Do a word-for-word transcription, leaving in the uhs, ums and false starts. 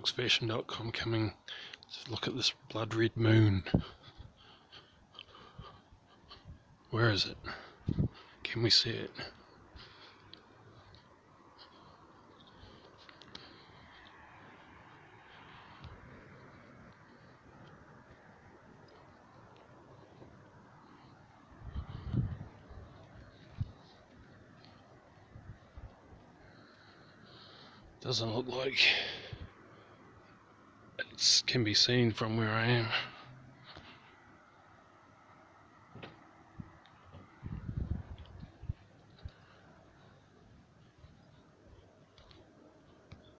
foxvision dot com coming to look at this blood red moon. Where is it? Can we see it? Doesn't look like it can be seen from where I am.